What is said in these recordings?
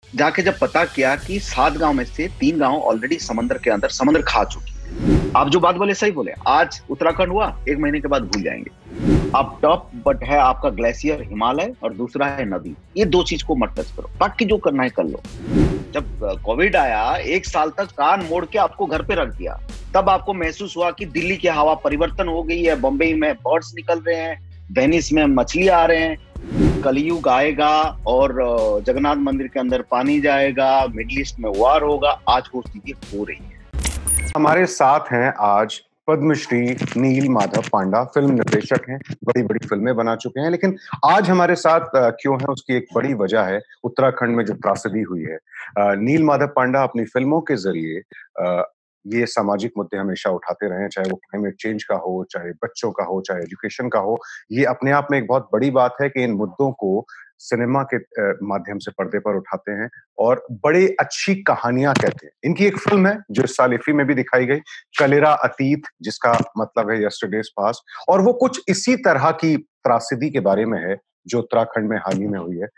जाके जब पता किया कि 7 गांव में से 3 गांव ऑलरेडी समंदर के अंदर समुद्र खा चुकी है। आप जो बात बोले सही बोले। आज उत्तराखंड हुआ, 1 महीने के बाद भूल जाएंगे। अब टॉप बट है आपका ग्लेशियर हिमालय और दूसरा है नदी। ये दो चीज को मत टच करो, बाकी जो करना है कर लो। जब कोविड आया, 1 साल तक कान मोड़ के आपको घर पे रख दिया। तब आपको महसूस हुआ कि दिल्ली की हवा परिवर्तन हो गई है, बम्बई में बर्ड्स निकल रहे हैं, वेनिस में मछली आ रहे हैं, कलयुग आएगा और जगन्नाथ मंदिर के अंदर पानी जाएगा, मिडिल ईस्ट में वार होगा। आज वो चीजें हो रही है। हमारे साथ हैं आज पद्मश्री नील माधव पांडा। फिल्म निर्देशक हैं, बड़ी बड़ी फिल्में बना चुके हैं, लेकिन आज हमारे साथ क्यों है उसकी एक बड़ी वजह है उत्तराखंड में जो त्रासदी हुई है। नील माधव पांडा अपनी फिल्मों के जरिए ये सामाजिक मुद्दे हमेशा उठाते रहे, चाहे वो क्लाइमेट चेंज का हो, चाहे बच्चों का हो, चाहे एजुकेशन का हो। ये अपने आप में एक बहुत बड़ी बात है कि इन मुद्दों को सिनेमा के माध्यम से पर्दे पर उठाते हैं और बड़ी अच्छी कहानियां कहते हैं। इनकी एक फिल्म है जो इस साल इफ्फी में भी दिखाई गई, कलेरा अतीत, जिसका मतलब है यस्टरडेज पास्ट, और वो कुछ इसी तरह की त्रासदी के बारे में है जो उत्तराखंड में हाल ही में हुई है।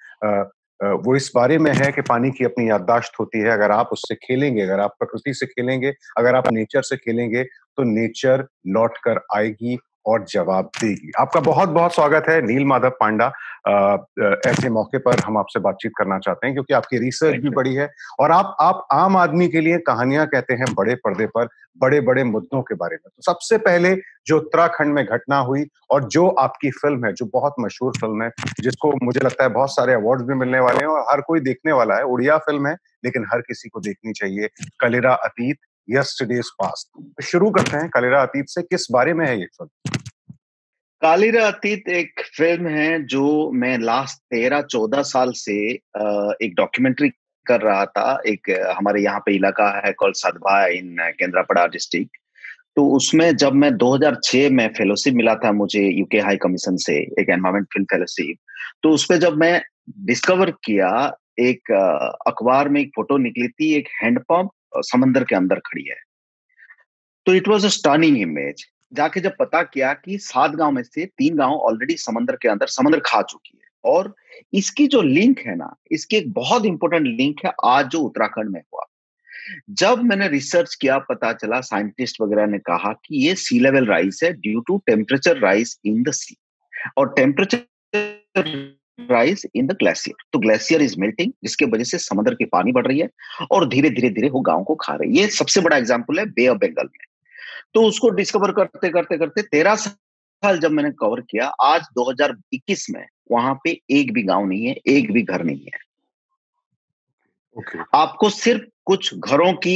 वो इस बारे में है कि पानी की अपनी याददाश्त होती है। अगर आप उससे खेलेंगे, अगर आप प्रकृति से खेलेंगे, अगर आप नेचर से खेलेंगे, तो नेचर लौट कर आएगी और जवाब देगी। आपका बहुत बहुत स्वागत है नील माधव पांडा। ऐसे मौके पर हम आपसे बातचीत करना चाहते हैं क्योंकि आपकी रिसर्च भी बड़ी है और आप आम आदमी के लिए कहानियां कहते हैं बड़े पर्दे पर, बड़े बड़े मुद्दों के बारे में। तो सबसे पहले जो उत्तराखंड में घटना हुई और जो आपकी फिल्म है, जो बहुत मशहूर फिल्म है, जिसको मुझे लगता है बहुत सारे अवार्ड्स भी मिलने वाले हैं और हर कोई देखने वाला है, उड़िया फिल्म है लेकिन हर किसी को देखनी चाहिए, कलेरा अतीत, यस्टरडेज पास्ट। शुरू करते हैं, कलेरा अतीत से किस बारे में है ये फिल्म? कालिरा अतीत एक फिल्म है जो मैं लास्ट 13-14 साल से एक डॉक्यूमेंट्री कर रहा था। एक हमारे यहाँ पे इलाका है call Satabhaya in Kendrapara district. तो उसमें जब मैं 2006 में फेलोशिप मिला था मुझे यूके हाई कमीशन से, एक एनवायरमेंट फिल्म फेलोशिप। तो उसपे जब मैं डिस्कवर किया, एक अखबार में एक फोटो निकली थी, एक हैंडपंप समंदर के अंदर खड़ी है। तो it was a stunning image. जाके जब पता किया कि 7 गांव में से 3 गांव ऑलरेडी समंदर के अंदर समुद्र खा चुकी है। और इसकी जो लिंक है ना, इसकी एक बहुत इंपॉर्टेंट लिंक है आज जो उत्तराखंड में हुआ। जब मैंने रिसर्च किया, पता चला साइंटिस्ट वगैरह ने कहा कि ये सी लेवल राइज है due to temperature rise in the sea, और temperature rise in the glacier. तो ग्लेशियर इज मेल्टिंग, जिसके वजह से समुद्र की पानी बढ़ रही है और धीरे धीरे धीरे वो गांव को खा रही है। ये सबसे बड़ा एग्जाम्पल है बे ऑफ बंगाल में। तो उसको डिस्कवर करते करते करते 13 साल जब मैंने कवर किया, आज 2021 में वहां पे एक भी गांव नहीं है, एक भी घर नहीं है। ओके। आपको सिर्फ कुछ घरों की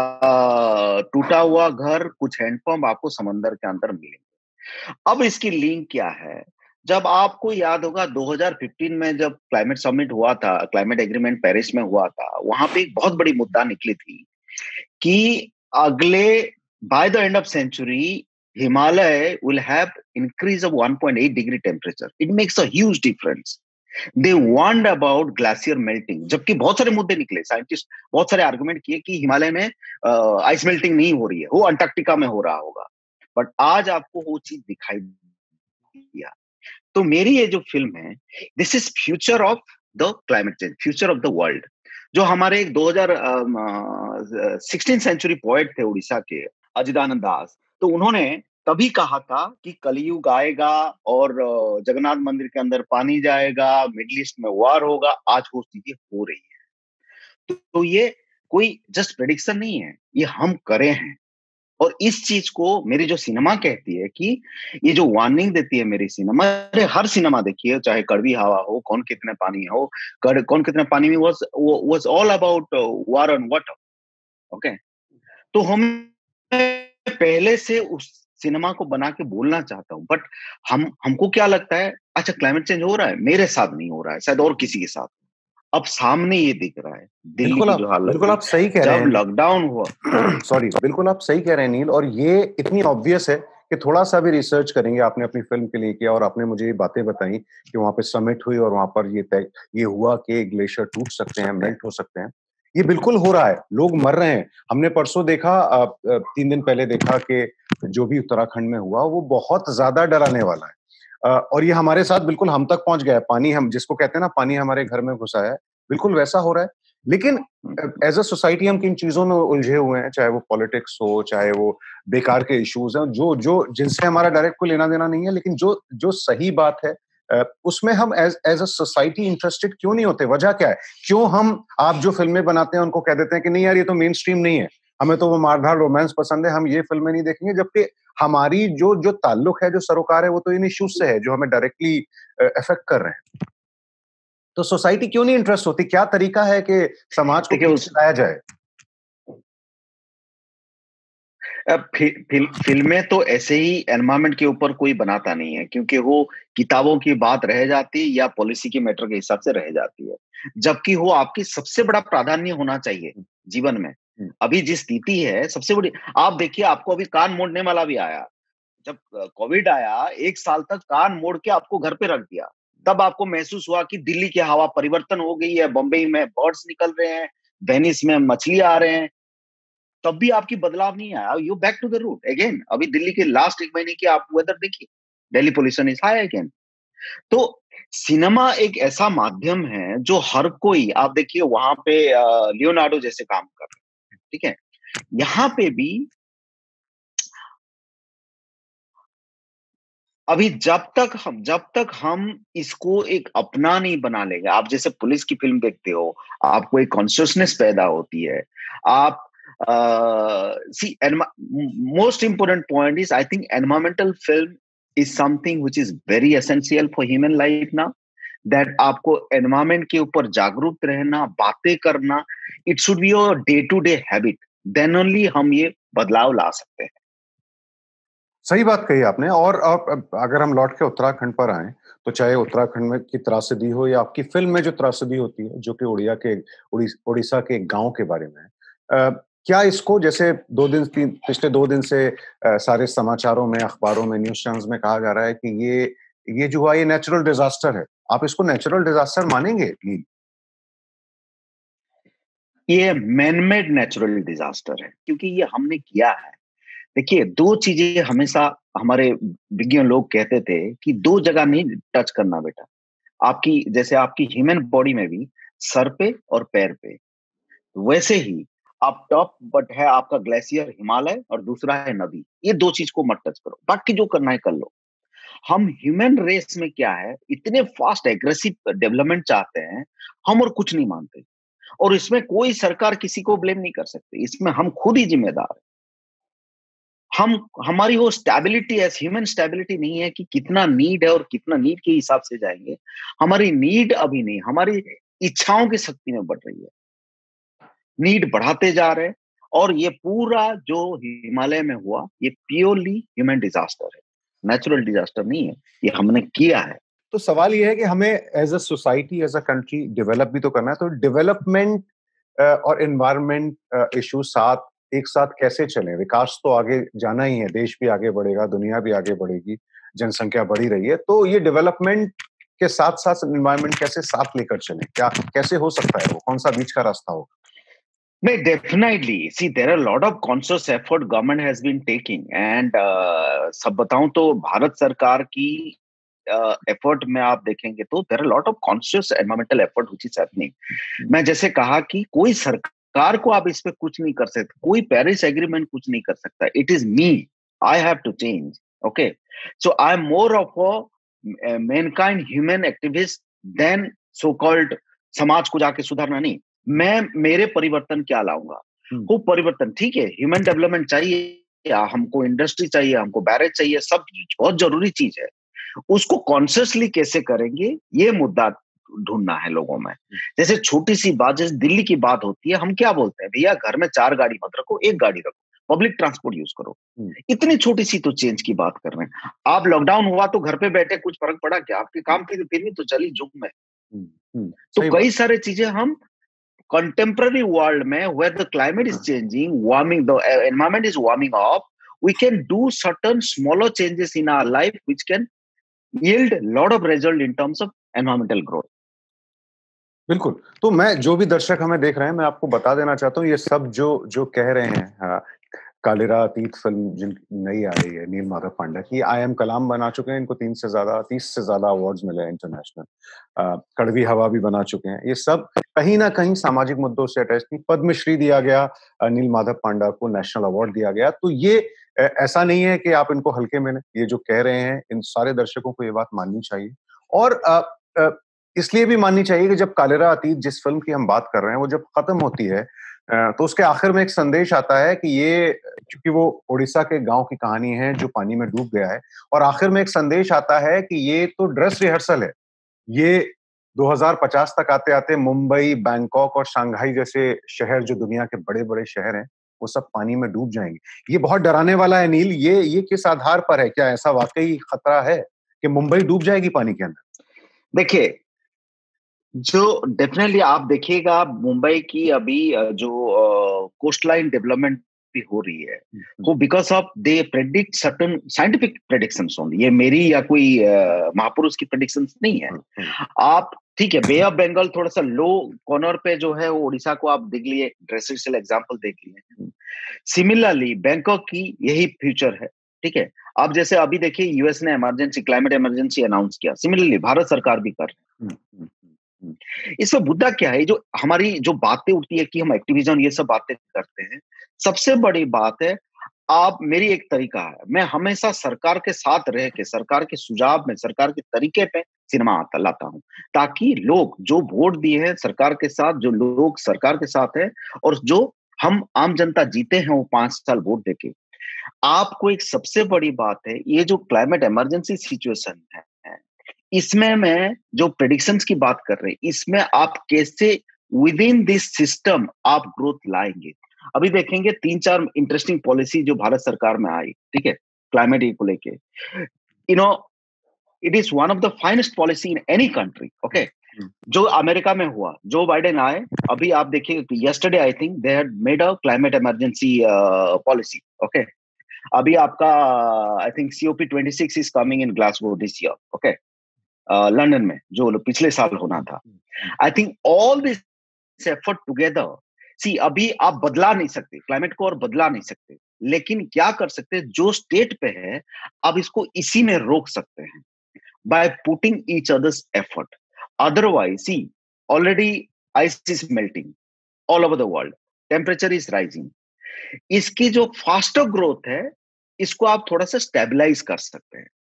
टूटा हुआ घर, कुछ हैंडपंप आपको समंदर के अंदर मिलेंगे। अब इसकी लिंक क्या है? जब आपको याद होगा 2015 में जब क्लाइमेट समिट हुआ था, क्लाइमेट एग्रीमेंट पेरिस में हुआ था, वहां पे एक बहुत बड़ी मुद्दा निकली थी कि अगले by the end of century, Himalaya will have increase of 1.8 degree temperature. It makes a huge difference. They warned about glacier melting. जबकि बहुत सारे मुद्दे निकले, साइंटिस्ट बहुत सारे आर्गुमेंट किए कि हिमालय में आइस मेल्टिंग नहीं हो रही है, वो अंटार्कटिका में हो रहा होगा। बट आज आपको वो चीज दिखाई दिया। तो मेरी ये जो फिल्म है, this is future of the climate change, future of the world. जो हमारे एक 16 सेंचुरी पोएट थे उड़ीसा के, अजिदानंद दास। तो उन्होंने तभी कहा था कि कलयुग आएगा और जगन्नाथ मंदिर के अंदर पानी जाएगा, मिडिल ईस्ट में वार होगा। आज वो चीजें हो रही है। तो ये कोई जस्ट प्रेडिक्शन नहीं है, ये हम करे हैं। और इस चीज को मेरी जो सिनेमा कहती है कि ये जो वार्निंग देती है मेरी सिनेमा, अरे हर सिनेमा देखिए, चाहे कड़वी हवा हो, कौन कितने पानी हो, कौन कितने पानी में, was all about war on water. Okay. तो हम पहले से उस सिनेमा को बना के बोलना चाहता हूं। बट हमको क्या लगता है, अच्छा क्लाइमेट चेंज हो रहा है, मेरे साथ नहीं हो रहा है, शायद और किसी के साथ। अब सामने ये दिख रहा है, दिल्ली की जो हालत बिल्कुल थी आप सही कह रहे जब हैं। लॉकडाउन हुआ। सॉरी, बिल्कुल आप सही कह रहे हैं नील, और ये इतनी ऑब्वियस है कि थोड़ा सा भी रिसर्च करेंगे, आपने अपनी फिल्म के लिए किया और आपने मुझे ये बातें बताई कि वहां पे समिट हुई और वहां पर ये हुआ कि ग्लेशियर टूट सकते हैं, मेल्ट हो सकते हैं। ये बिल्कुल हो रहा है, लोग मर रहे हैं। हमने परसों देखा, 3 दिन पहले देखा कि जो भी उत्तराखंड में हुआ वो बहुत ज्यादा डराने वाला है। और ये हमारे साथ बिल्कुल हम तक पहुंच गया है। पानी, हम जिसको कहते हैं ना, पानी हमारे घर में घुसा है, बिल्कुल वैसा हो रहा है। लेकिन एज अ सोसाइटी हम किन चीजों में उलझे हुए हैं, चाहे वो पॉलिटिक्स हो, चाहे वो बेकार के इश्यूज हैं, जो जो जिनसे हमारा डायरेक्ट कोई लेना देना नहीं है, लेकिन जो जो सही बात है उसमें हम as as a society interested क्यों नहीं होते? वजह क्या है? क्यों हम, आप जो फिल्में बनाते हैं उनको कह देते हैं कि नहीं यार ये तो मेन स्ट्रीम नहीं है, हमें तो वो मारधाड़ रोमांस पसंद है, हम ये फिल्में नहीं देखेंगे, जबकि हमारी जो जो ताल्लुक है, जो सरोकार है, वो तो इन इश्यूज से है जो हमें डायरेक्टली अफेक्ट कर रहे हैं। तो सोसाइटी क्यों नहीं इंटरेस्ट होती? क्या तरीका है कि समाज को देखिए खींच उस के लाया जाए? फिल्में तो ऐसे ही एनवायरमेंट के ऊपर कोई बनाता नहीं है, क्योंकि वो किताबों की बात रह जाती है या पॉलिसी के मैटर के हिसाब से रह जाती है, जबकि वो आपकी सबसे बड़ा प्राधान्य होना चाहिए जीवन में। हम्म, अभी जिस स्थिति है सबसे बड़ी, आप देखिए आपको अभी कान मोड़ने वाला भी आया। जब कोविड आया, एक साल तक कान मोड़ के आपको घर पे रख दिया। तब आपको महसूस हुआ कि दिल्ली की हवा परिवर्तन हो गई है, बंबई में बर्ड्स निकल रहे हैं, वेनिस में मछली आ रहे हैं। तब भी आपकी बदलाव नहीं आया, you back to the root again. अभी दिल्ली के लास्ट एक महीने की आप वेदर देखिए, Delhi pollution is high again. तो सिनेमा एक ऐसा माध्यम है जो हर कोई, आप देखिए वहां पे लियोनार्डो जैसे काम कर रहे हैं, ठीक है। यहाँ पे भी अभी जब तक हम इसको एक अपना नहीं बना लेंगे, आप जैसे पुलिस की फिल्म देखते हो, आपको एक कॉन्शियसनेस पैदा होती है। आप see, most important point is, I think environmental film is something which is very essential for human life ना, दैट आपको एनवायरमेंट के ऊपर जागरूक रहना, बातें करना, it should be your day to day habit, then only हम ये बदलाव ला सकते हैं। सही बात कही आपने। और अब अगर हम लौट के उत्तराखंड पर आए, तो चाहे उत्तराखंड में की त्रासदी हो या आपकी फिल्म में जो त्रासदी होती है, जो कि उड़ीसा के एक गांव के बारे में है, क्या इसको, जैसे पिछले 2 दिन से सारे समाचारों में, अखबारों में, न्यूज चैनल्स में कहा जा रहा है कि ये जो हुआ ये नेचुरल डिजास्टर है, आप इसको नेचुरल डिजास्टर मानेंगे? ये मैनमेड नेचुरल डिजास्टर है, क्योंकि ये हमने किया है। देखिए, दो चीजें हमेशा हमारे विज्ञान लोग कहते थे कि दो जगह नहीं टच करना बेटा। आपकी, जैसे आपकी ह्यूमन बॉडी में भी सर पे और पैर पे, वैसे ही आप टॉप बट है आपका ग्लेशियर हिमालय और दूसरा है नदी, ये दो चीज को मत टच करो, बाकी जो करना है कर लो। हम ह्यूमन रेस में क्या है, इतने फास्ट एग्रेसिव डेवलपमेंट चाहते हैं, हम और कुछ नहीं मानते। और इसमें कोई सरकार किसी को ब्लेम नहीं कर सकती, इसमें हम खुद ही जिम्मेदार हैं। हम, हमारी वो स्टेबिलिटी, एस ह्यूमन स्टेबिलिटी नहीं है कि कितना नीड है और कितना नीड के हिसाब से जाएंगे। हमारी नीड अभी नहीं, हमारी इच्छाओं की शक्ति में बढ़ रही है, नीड बढ़ाते जा रहे हैं। और ये पूरा जो हिमालय में हुआ, ये प्योरली ह्यूमन डिजास्टर है, नेचुरल डिजास्टर नहीं है, ये हमने किया है। तो सवाल ये है कि हमें as a society, as a country develop भी तो करना है, तो डेवलपमेंट और एनवायरनमेंट इशू एक साथ कैसे चलें? विकास तो आगे जाना ही है, देश भी आगे बढ़ेगा, दुनिया भी आगे बढ़ेगी, जनसंख्या बढ़ी रही है, तो ये डेवलपमेंट के साथ साथ एनवायरनमेंट कैसे साथ लेकर चलें? क्या कैसे हो सकता है? वो कौन सा बीच का रास्ता होगा? नहीं, definitely see there are lot of conscious effort government has been taking, and सब बताऊं तो भारत सरकार की एफर्ट में आप देखेंगे तो there are lot of conscious environmental effort which is happening. मैं जैसे कहा कि कोई सरकार को आप इस पे कुछ नहीं कर सकते, कोई पेरिस एग्रीमेंट कुछ नहीं कर सकता, it is me, I have to change. Okay, so I am more of a mankind human activist then so called समाज को जाके सुधारना नहीं। मैं मेरे परिवर्तन क्या लाऊंगा, वो परिवर्तन ठीक है, ह्यूमन डेवलपमेंट चाहिए, हमको इंडस्ट्री चाहिए, हमको बैरेज चाहिए, सब बहुत जरूरी चीज है। उसको कॉन्शियसली कैसे करेंगे, ये मुद्दा ढूंढना है लोगों में। जैसे छोटी सी बात, जैसे दिल्ली की बात होती है, हम क्या बोलते हैं, भैया घर में 4 गाड़ी मत रखो, एक गाड़ी रखो, पब्लिक ट्रांसपोर्ट यूज करो। इतनी छोटी सी तो चेंज की बात कर रहे हैं आप। लॉकडाउन हुआ तो घर पे बैठे कुछ फर्क पड़ा क्या? आपके काम फिर भी तो चली जुग में। तो सही कई बात। सारे चीजें हम contemporary world में, where the climate is changing, warming, the environment is warming up, we can do certain smaller changes in our life which can yield lot of result in terms of environmental growth. बिल्कुल। तो मैं, जो भी दर्शक हमें देख रहे हैं, मैं आपको बता देना चाहता हूँ, ये सब जो जो कह रहे हैं, हाँ, कालिरा अतीत फिल्म जिन नई आ रही है नील माधव पांडा की, आई एम कलाम बना चुके हैं, इनको 30 से ज्यादा अवार्ड्स मिले हैं इंटरनेशनल। कड़वी हवा भी बना चुके हैं। ये सब कहीं ना कहीं सामाजिक मुद्दों से अटैच थी। पद्मश्री दिया गया नील माधव पांडा को, नेशनल अवार्ड दिया गया। तो ये ऐसा नहीं है कि आप इनको हल्के में लें। ये जो कह रहे हैं, इन सारे दर्शकों को ये बात माननी चाहिए। और इसलिए भी माननी चाहिए कि जब कालिरा अतीत, जिस फिल्म की हम बात कर रहे हैं, वो जब खत्म होती है तो उसके आखिर में एक संदेश आता है कि ये, क्योंकि वो उड़ीसा के गांव की कहानी है जो पानी में डूब गया है, और आखिर में एक संदेश आता है कि ये तो ड्रेस रिहर्सल है। ये 2050 तक आते आते मुंबई, बैंकॉक और शंघाई जैसे शहर, जो दुनिया के बड़े बड़े शहर हैं, वो सब पानी में डूब जाएंगे। ये बहुत डराने वाला है नील। ये किस आधार पर है? क्या ऐसा वाकई खतरा है कि मुंबई डूब जाएगी पानी के अंदर? देखिए, जो डेफिनेटली आप देखिएगा, मुंबई की अभी जो कोस्ट लाइन डेवलपमेंट भी हो रही है, वो because of they predict certain scientific predictions only. ये मेरी या कोई महापुरुष की प्रेडिक्शंस नहीं है। आप ठीक है, बे ऑफ बंगाल थोड़ा सा लो कॉर्नर पे जो है वो उड़ीसा को आप देख लिए, ड्रेसेशल एग्जांपल देख लिए। सिमिलरली बैंकॉक की यही फ्यूचर है। ठीक है, आप जैसे अभी देखिए यूएस ने इमरजेंसी, क्लाइमेट इमरजेंसी अनाउंस किया, सिमिलरली भारत सरकार भी कर रही है। इसमें मुद्दा क्या है? जो हमारी जो बातें उठती है कि हम एक्टिविज्म ये सब बातें करते हैं, सबसे बड़ी बात है, आप, मेरी एक तरीका है, मैं हमेशा सरकार के साथ रह के, सरकार के सुझाव में, सरकार के तरीके पे सिनेमा आता लाता हूं, ताकि लोग जो वोट दिए हैं सरकार के साथ, जो लोग सरकार के साथ है, और जो हम आम जनता जीते हैं वो 5 साल वोट देके, आपको एक सबसे बड़ी बात है, ये जो क्लाइमेट इमरजेंसी सिचुएशन है, इसमें मैं जो प्रेडिक्शंस की बात कर रहे हैं, इसमें आप कैसे विद इन दिस सिस्टम आप ग्रोथ लाएंगे। अभी देखेंगे 3-4 इंटरेस्टिंग पॉलिसी जो भारत सरकार में आई, ठीक है, क्लाइमेट को लेके, you know, it is one of the finest policy in any country. Okay, जो अमेरिका में हुआ, जो बाइडेन आए, अभी आप देखिए yesterday I think they had made a climate emergency policy. Okay, अभी आपका I think COP26 is coming in Glasgow this year. Okay, London में जो पिछले साल होना था। I think all this effort together, see, अभी आप बदला नहीं सकते क्लाइमेट को, और बदला नहीं सकते, लेकिन क्या कर सकते हैं, जो स्टेट पे है, अब इसको इसी में रोक सकते हैं by putting each others effort. Otherwise see, already ice is melting all over the world, temperature is rising. इसकी जो फास्टर ग्रोथ है, इसको आप थोड़ा सा स्टेबलाइज कर सकते हैं।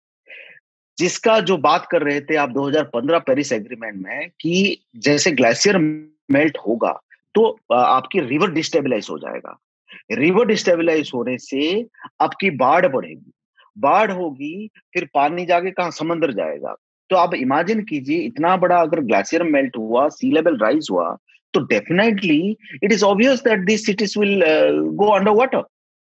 जिसका जो बात कर रहे थे आप 2015 पेरिस एग्रीमेंट में, कि जैसे ग्लेशियर मेल्ट होगा तो आपकी रिवर डिस्टेबलाइज हो जाएगा। रिवर डिस्टेबलाइज होने से आपकी बाढ़ बढ़ेगी, बाढ़ होगी, फिर पानी जाके कहाँ, समंदर जाएगा। तो आप इमेजिन कीजिए, इतना बड़ा अगर ग्लेशियर मेल्ट हुआ, सी लेवल राइज हुआ, तो definitely it is obvious that this cities will go under water.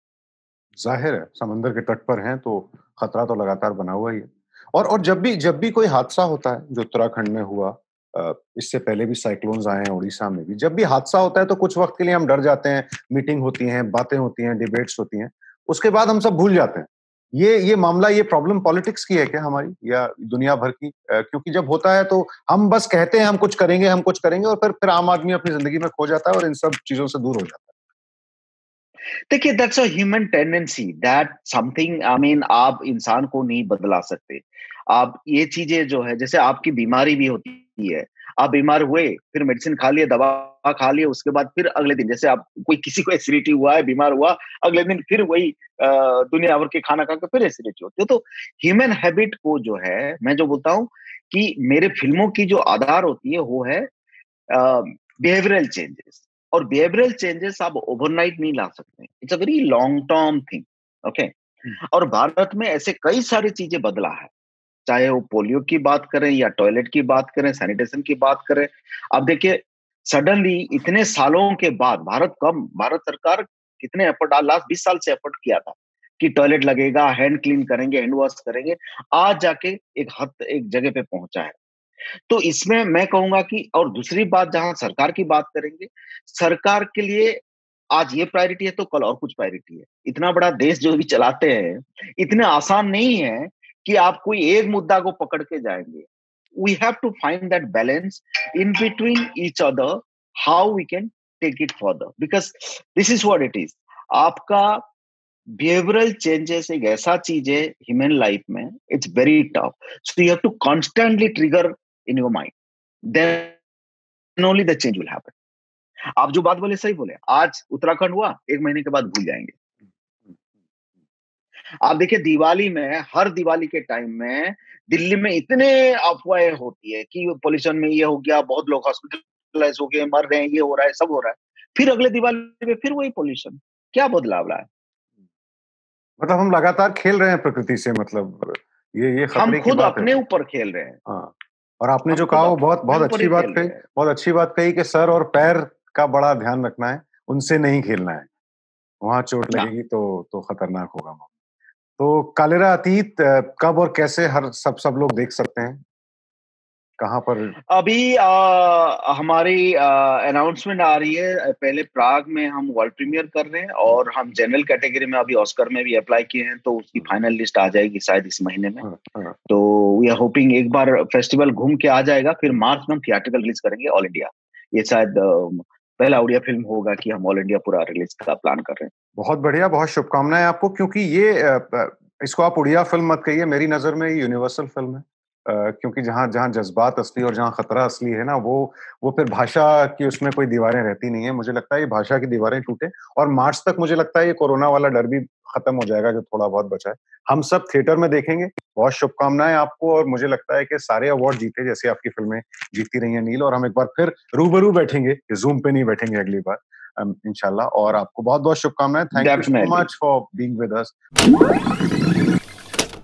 जाहिर है, समंदर के तट पर हैं तो खतरा तो लगातार बना हुआ ही है। और जब भी कोई हादसा होता है, जो उत्तराखंड में हुआ, इससे पहले भी साइक्लोन्स आए हैं उड़ीसा में भी, जब भी हादसा होता है तो कुछ वक्त के लिए हम डर जाते हैं, मीटिंग होती हैं, बातें होती हैं, डिबेट्स होती हैं, उसके बाद हम सब भूल जाते हैं। ये मामला, ये प्रॉब्लम पॉलिटिक्स की है क्या हमारी, या दुनिया भर की? क्योंकि जब होता है तो हम बस कहते हैं हम कुछ करेंगे, हम कुछ करेंगे, और फिर आम आदमी अपनी जिंदगी में खो जाता है और इन सब चीजों से दूर हो जाता देखिए, that's a human tendency, that something, I mean, आप इंसान को नहीं बदला सकते। आप ये चीजें जो है, जैसे आपकी बीमारी भी होती है, आप बीमार हुए, फिर मेडिसिन खा लिए, दवा खा लिए, उसके बाद फिर अगले दिन, जैसे आप, कोई किसी को एसिडिटी हुआ है, बीमार हुआ, अगले दिन फिर वही दुनिया भर के खाना खा के फिर एसिडिटी होती है। तो ह्यूमन हैबिट को जो है, मैं जो बोलता हूँ कि मेरे फिल्मों की जो आधार होती है वो है बिहेवियरल चेंजेस। और बिहेवियरल चेंजेस आप ओवरनाइट नहीं ला सकते, it's a very long term thing. Okay, और भारत में ऐसे कई सारी चीजें बदला है, चाहे वो पोलियो की बात करें, या टॉयलेट की बात करें, सैनिटेशन की बात करें। अब देखिए, सडनली इतने सालों के बाद भारत सरकार कितने एफर्ट, लास्ट 20 साल से एफर्ट किया था कि टॉयलेट लगेगा, हैंड क्लीन करेंगे, हैंड वॉश करेंगे, आज जाके एक जगह पे पहुंचा है। तो इसमें मैं कहूंगा कि, और दूसरी बात, जहां सरकार की बात करेंगे, सरकार के लिए आज ये प्रायोरिटी है तो कल और कुछ प्रायोरिटी है। इतना बड़ा देश जो भी चलाते हैं, इतने आसान नहीं है कि आप कोई एक मुद्दा को पकड़ के जाएंगे। We have to find that balance in between each other, how we can take it further, because this is what it is. आपका बिहेवियरल चेंजेस एक ऐसा चीज है ह्यूमन लाइफ में, it's very tough, so you have to constantly trigger in your mind, then only the change will happen. आप जो बात बोले सही बोले, आज उत्तराखंड हुआ, एक महीने के बाद भूल जाएंगे। आप देखिए दिवाली में, हर दिवाली के टाइम में दिल्ली में इतने अफवाहें होती है कि पोल्यूशन में ये हो गया, बहुत लोग हॉस्पिटलाइज हो गए, मर रहे हैं, ये हो रहा है, सब हो रहा है, फिर अगले दिवाली में फिर वही पोल्यूशन। क्या बदलाव रहा है? मतलब हम लगातार खेल रहे हैं प्रकृति से, मतलब ये हम खतरे की खुद बात है। अपने ऊपर खेल रहे हैं। हाँ, और आपने हम जो खुद कहा वो बहुत अपने बहुत ऊपर अच्छी ही बात खेल कही, रहे हैं। बहुत अच्छी बात कही कि सर और पैर का बड़ा ध्यान रखना है, उनसे नहीं खेलना है। वहाँ चोट ना, लगेगी तो खतरनाक होगा। तो कालेरा अतीत कब और कैसे हर सब लोग देख सकते हैं? कहाँ पर? अभी हमारी अनाउंसमेंट आ रही है, पहले प्राग में हम वर्ल्ड प्रीमियर कर रहे हैं, और हम जनरल कैटेगरी में अभी ऑस्कर में भी अप्लाई किए हैं, तो उसकी फाइनल लिस्ट आ जाएगी शायद इस महीने में। हाँ, हाँ। तो वी आर होपिंग एक बार फेस्टिवल घूम के आ जाएगा, फिर मार्च में हम थिएट्रिकल रिलीज करेंगे ऑल इंडिया। ये शायद पहला उड़िया फिल्म होगा कि हम ऑल इंडिया पूरा रिलीज का प्लान कर रहे हैं। बहुत बढ़िया, बहुत शुभकामनाएं आपको, क्योंकि ये इसको आप उड़िया फिल्म मत कहिए, मेरी नजर में ये यूनिवर्सल फिल्म है। क्योंकि जहाँ जहाँ जज्बात असली और जहाँ खतरा असली है ना, वो फिर भाषा की उसमें कोई दीवारें रहती नहीं है। मुझे लगता है ये भाषा की दीवारें टूटे, और मार्च तक मुझे लगता है ये कोरोना वाला डर भी खत्म हो जाएगा, जो थोड़ा बहुत बचा है। हम सब थिएटर में देखेंगे। बहुत शुभकामनाएं आपको, और मुझे लगता है कि सारे अवार्ड जीते जैसे आपकी फिल्में जीती रही हैं नील, और हम एक बार फिर रूबरू बैठेंगे, जूम पे नहीं बैठेंगे अगली बार इंशाल्लाह। और आपको बहुत बहुत शुभकामनाएं। Thank you so definitely. Much for being with us.